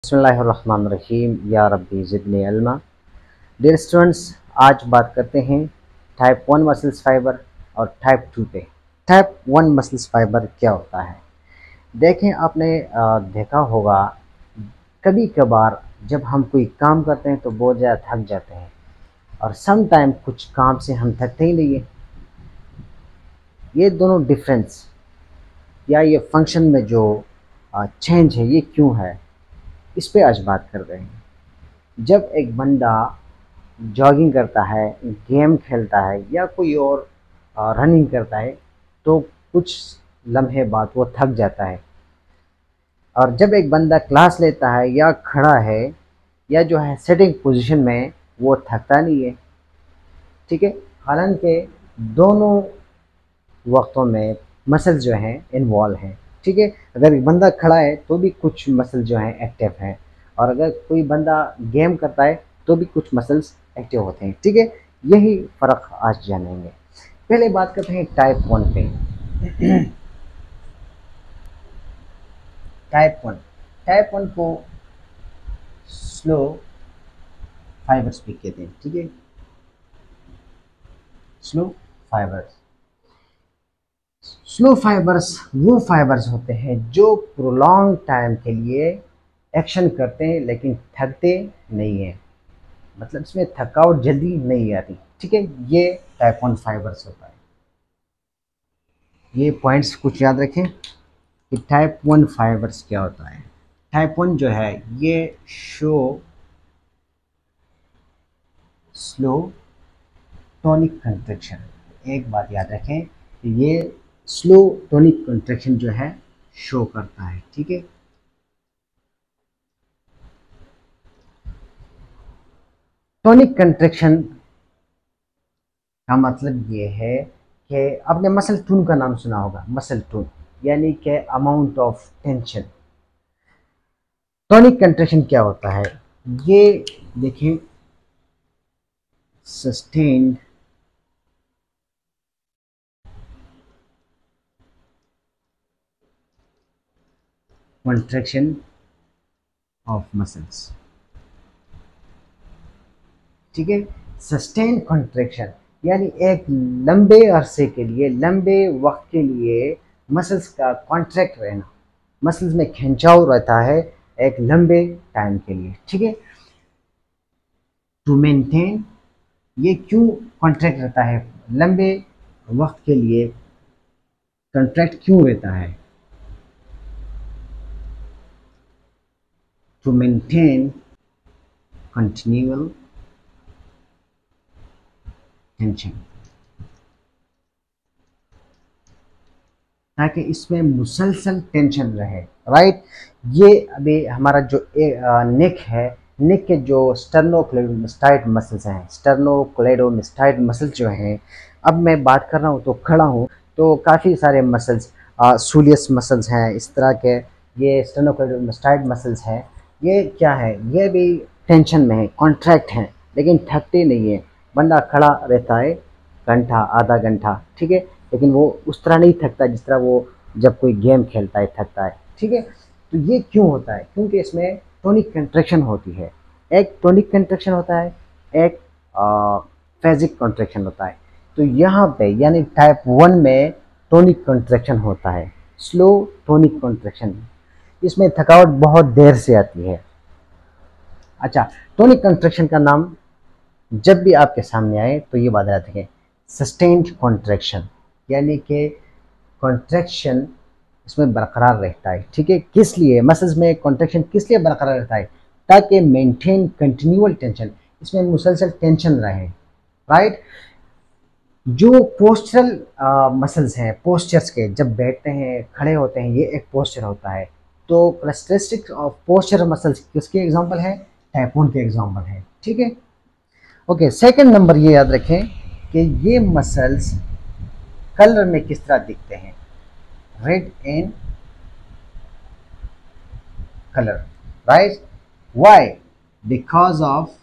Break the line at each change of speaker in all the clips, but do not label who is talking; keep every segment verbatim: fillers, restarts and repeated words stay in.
बिस्मिल्लाहिर्रहमानिर्रहीम या रब्बी ज़िदनी इल्मा। Dear students, आज बात करते हैं टाइप वन मसल्स फाइबर और टाइप टू पे। टाइप वन मसल्स फाइबर क्या होता है? देखें, आपने आ, देखा होगा कभी कभार जब हम कोई काम करते हैं तो बहुत ज़्यादा थक जाते हैं और सम टाइम कुछ काम से हम थकते ही नहीं है। ये दोनों डिफरेंस या ये फंक्शन में जो चेंज है ये क्यों है, इस पे आज बात कर रहे हैं। जब एक बंदा जॉगिंग करता है, गेम खेलता है या कोई और रनिंग करता है तो कुछ लम्हे बाद वो थक जाता है, और जब एक बंदा क्लास लेता है या खड़ा है या जो है सिटिंग पोजीशन में, वो थकता नहीं है। ठीक है, हालांकि दोनों वक्तों में मसल जो हैं इन्वॉल्व हैं। ठीक है, अगर एक बंदा खड़ा है तो भी कुछ मसल जो हैं एक्टिव हैं, और अगर कोई बंदा गेम करता है तो भी कुछ मसल्स एक्टिव होते हैं। ठीक है, यही फ़र्क आज जानेंगे। पहले बात करते हैं टाइप वन पे। टाइप वन टाइप वन को स्लो फाइबर्स भी कहते हैं। ठीक है, स्लो फाइबर्स स्लो फाइबर्स वो फाइबर्स होते हैं जो प्रोलॉन्ग टाइम के लिए एक्शन करते हैं लेकिन थकते नहीं हैं, मतलब इसमें थकावट जल्दी नहीं आती। ठीक है, ये टाइप वन फाइबर्स होता है। ये पॉइंट्स कुछ याद रखें कि टाइप वन फाइबर्स क्या होता है। टाइप वन जो है ये शो स्लो टोनिक कंट्रैक्शन। एक बात याद रखें, ये स्लो टोनिक कंट्रैक्शन जो है शो करता है। ठीक है, टोनिक कंट्रैक्शन का मतलब ये है कि आपने मसल टून का नाम सुना होगा। मसल टून यानी कि amount of tension. Tonic contraction क्या होता है, ये देखें, सस्टेन्ड कॉन्ट्रैक्शन ऑफ मसल्स। ठीक है, सस्टेन्ड कॉन्ट्रैक्शन यानी एक लंबे अरसे के लिए, लंबे वक्त के लिए मसल्स का कॉन्ट्रैक्ट रहना, मसल्स में खिंचाव रहता है एक लंबे टाइम के लिए। ठीक है, टू मेंटेन, ये क्यों कॉन्ट्रैक्ट रहता है लंबे वक्त के लिए, कॉन्ट्रैक्ट क्यों रहता है? टू मेंटेन कंटिन्यूअल टेंशन, ताकि इसमें मुसलसल टेंशन रहे। राइट, ये अभी हमारा जो नेक है, नेक के जो स्टर्नोक्लेडोमास्टाइड मसल्स हैं, स्टर्नोक्लेडोमास्टाइड मसल्स जो हैं, अब मैं बात कर रहा हूँ तो खड़ा हूँ तो काफ़ी सारे मसल्स, सूलियस मसल्स हैं इस तरह के, ये स्टर्नोक्लेडोमास्टाइड मसल्स हैं। ये क्या है, ये भी टेंशन में है, कॉन्ट्रैक्ट हैं, लेकिन थकते नहीं है। बंदा खड़ा रहता है घंटा आधा घंटा, ठीक है, लेकिन वो उस तरह नहीं थकता जिस तरह वो जब कोई गेम खेलता है थकता है। ठीक है, तो ये क्यों होता है? क्योंकि इसमें टोनिक कंट्रैक्शन होती है। एक टोनिक कंट्रैक्शन होता है, एक फेजिक कंट्रैक्शन होता है। तो यहाँ पे यानी टाइप वन में टोनिक कंट्रैक्शन होता है, स्लो टोनिक कंट्रैक्शन। इसमें थकावट बहुत देर से आती है। अच्छा, टोनिक कंट्रैक्शन का नाम जब भी आपके सामने आए तो ये बात याद रखें, सस्टेन्ड कॉन्ट्रैक्शन, यानी कि कॉन्ट्रैक्शन इसमें बरकरार रहता है। ठीक है, किस लिए मसल्स में कॉन्ट्रैक्शन किस लिए बरकरार रहता है? ताकि मेंटेन कंटिन्यूअल टेंशन, इसमें मुसलसल टेंशन रहे। राइट, जो पोस्चरल मसल्स हैं, पोस्चर्स के, जब बैठते हैं खड़े होते हैं, ये एक पोस्चर होता है। तो कैरेक्टरिस्टिक्स ऑफ पोस्चर मसल्स किसके एग्जांपल है? टाइप वन के एग्जांपल है। ठीक है, ओके, सेकंड नंबर ये याद रखें कि ये मसल्स कलर में किस तरह दिखते हैं, red in colour. Right, why? Because of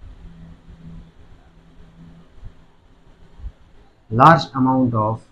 large amount of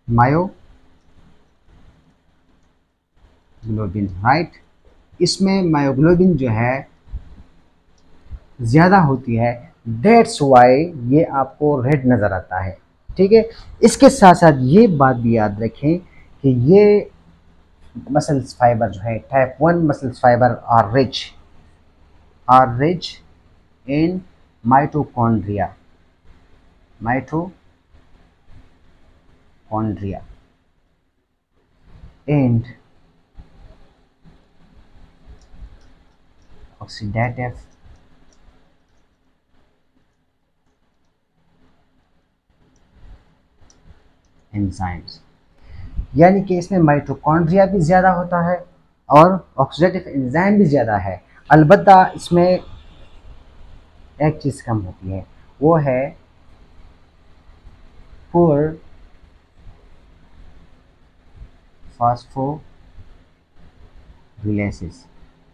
myoglobin, right. इसमें मायोग्लोबिन जो है ज़्यादा होती है, दैट्स वाई ये आपको रेड नज़र आता है, ठीक है। इसके साथ साथ ये बात भी याद रखें कि ये मसल्स फाइबर जो है type one muscles fibre are rich are rich in mitochondria mitochondria and oxidative enzymes, यानी कि इसमें माइटोकॉन्ड्रिया भी ज़्यादा होता है और ऑक्सीडेटिव एंजाइम भी ज़्यादा है। अलबत्ता इसमें एक चीज़ कम होती है, वो है पुअर फास्फोरिलेसिस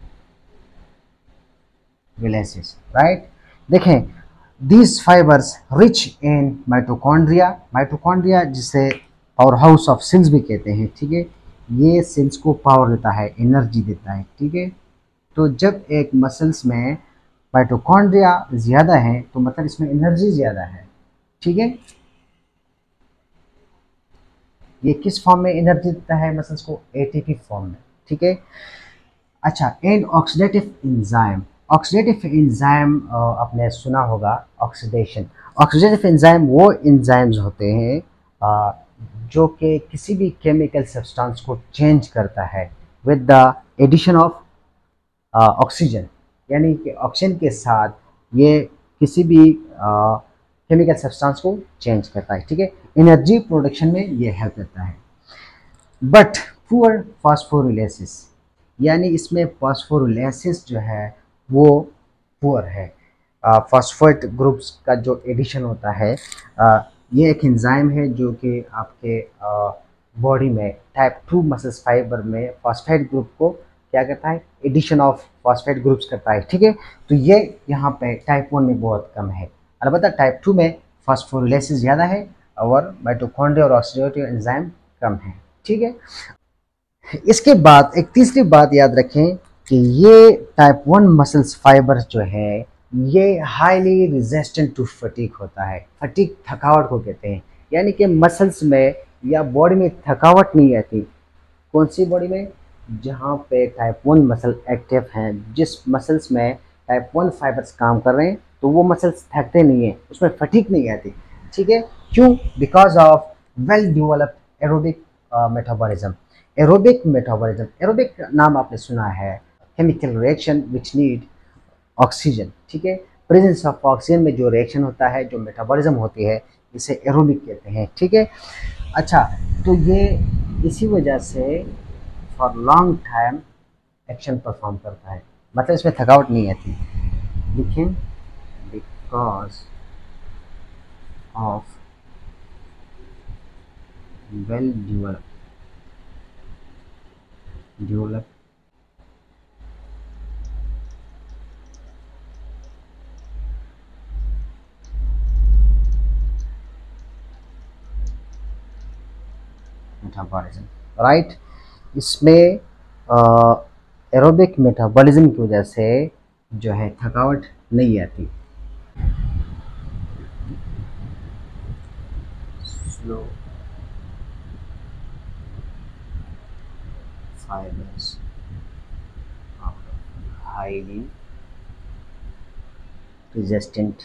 रिलेसिस, राइट। देखें, these fibres rich in mitochondria, mitochondria जिसे पावर हाउस ऑफ सेल्स भी कहते हैं, ठीक है। ये सेल्स को पावर देता है, एनर्जी देता है, ठीक है। तो जब एक मसल्स में माइटोकॉन्ड्रिया ज़्यादा है तो मतलब इसमें एनर्जी ज़्यादा है, ठीक है। ये किस फॉर्म में एनर्जी देता है मसल्स को? एटीपी फॉर्म में, ठीक है। अच्छा, and oxidative enzyme, oxidative enzyme आपने सुना होगा, ऑक्सीडेशन। ऑक्सीडेटिव एंजाइम वो एंजाइम्स होते हैं uh, जो कि किसी भी केमिकल सब्सटेंस को चेंज करता है with the addition of oxygen, यानी कि ऑक्सीजन के साथ ये किसी भी केमिकल uh, सब्सटेंस को चेंज करता है, ठीक है। एनर्जी प्रोडक्शन में ये हेल्प करता है। बट पुअर फास्फोरिलेसिस, यानी इसमें फास्फोरिलेसिस जो है वो पुअर है। फास्फेट ग्रुप्स का जो एडिशन होता है, आ, ये एक एंजाइम है जो कि आपके बॉडी में टाइप टू मसल्स फाइबर में फास्फेट ग्रुप को क्या करता है? एडिशन ऑफ फास्फेट ग्रुप्स करता है, ठीक है। तो ये यहाँ पे टाइप वन में बहुत कम है, अलबत्ता टाइप टू में फास्फोरिलेसिस ज़्यादा है और माइटोकॉन्ड्रिया और ऑक्सीडेटिव एंजाइम कम है, ठीक है। इसके बाद एक तीसरी बात याद रखें कि ये टाइप वन मसल्स फाइबर जो है ये हाईली रेजिस्टेंट टू फटीग होता है। फटीग थकावट को कहते हैं, यानी कि मसल्स में या बॉडी में थकावट नहीं आती। कौन सी बॉडी में? जहाँ पे टाइप वन मसल एक्टिव हैं, जिस मसल्स में टाइप वन फाइबर्स काम कर रहे हैं, तो वो मसल्स थकते नहीं हैं, उसमें फटीग नहीं आती, ठीक है। क्यों? Because of well developed aerobic metabolism. Aerobic metabolism, aerobic नाम आपने सुना है, chemical reaction which need oxygen, ठीक है। प्रेजेंस ऑफ ऑक्सीजन में जो रिएक्शन होता है, जो मेटाबॉलिज्म होती है, इसे एरोबिक कहते हैं, ठीक है। अच्छा, तो ये इसी वजह से for long time action perform करता है, मतलब इसमें थकावट नहीं आती। लेकिन because of well developed develop metabolism, right. इसमें एरोबिक मेटाबॉलिज्म की वजह से जो है थकावट नहीं आती। Slow fibers are highly resistant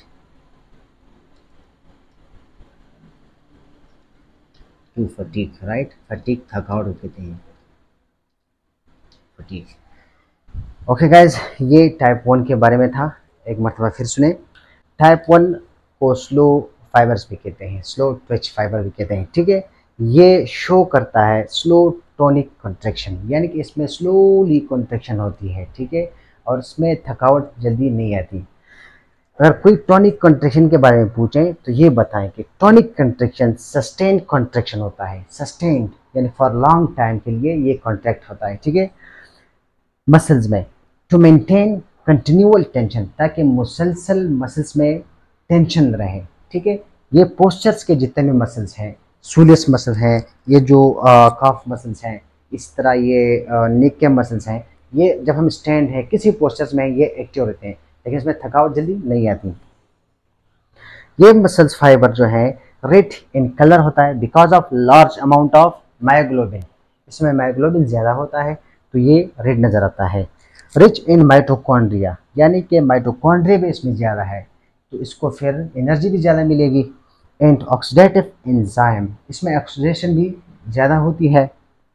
to fatigue, right? fatigue थकावट कहते हैं, fatigue। ओके गाइज, ये टाइप वन के बारे में था। एक मरतबा फिर सुने। टाइप वन को स्लो फाइबर्स भी कहते हैं, स्लो ट्विच फाइबर भी कहते हैं, ठीक है। ये शो करता है स्लो टॉनिक कॉन्ट्रैक्शन, यानी कि इसमें स्लोली कॉन्ट्रैक्शन होती है, ठीक है, और इसमें थकावट जल्दी नहीं आती। अगर कोई टॉनिक कॉन्ट्रैक्शन के बारे में पूछें तो ये बताएं कि टॉनिक कॉन्ट्रैक्शन सस्टेन्ड कॉन्ट्रैक्शन होता है, सस्टेन्ड यानी फॉर लॉन्ग टाइम के लिए ये कॉन्ट्रैक्ट होता है, ठीक है, मसल्स में, टू मेंटेन कंटिन्यूअल टेंशन, ताकि मुसलसल मसल्स में टेंशन रहे, ठीक है। ये पोस्चर्स के जितने भी मसल्स हैं, सोलियस मसल हैं, ये जो काफ मसल्स हैं, इस तरह ये नेक के मसल्स हैं, ये जब हम स्टैंड हैं किसी पोस्चर्स में ये एक्टिव रहते हैं, लेकिन इसमें थकावट जल्दी नहीं आती। ये मसल्स फाइबर जो है रेड इन कलर होता है because of large amount of myoglobin, इसमें मायोग्लोबिन ज़्यादा होता है तो ये रेड नज़र आता है। रिच इन माइटोकॉन्ड्रिया, यानी कि माइटोकॉन्ड्रिया भी इसमें ज़्यादा है तो इसको फिर एनर्जी भी ज़्यादा मिलेगी। एंड ऑक्सीडेटिव एंजाइम, इसमें ऑक्सीडेशन भी ज़्यादा होती है।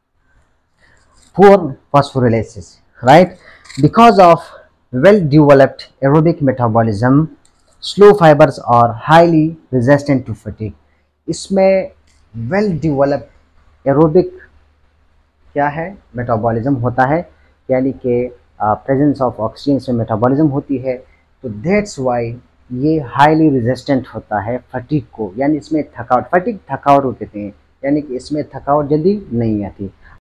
Poor phosphorolysis, right, because of well developed aerobic metabolism slow fibres और हाईली रेजिस्टेंट टू फटीग, इसमें वेल डेवलप्ड एरोबिक क्या है मेटाबॉलिज्म होता है, यानी कि प्रेजेंस ऑफ ऑक्सीजन से मेटाबॉलिज्म होती है, तो दैट्स वाई ये हाईली रेजिस्टेंट होता है फटीग को, यानी इसमें थकावट, फटीग थकावट को कहते हैं, यानी कि इसमें थकावट जल्दी नहीं आती।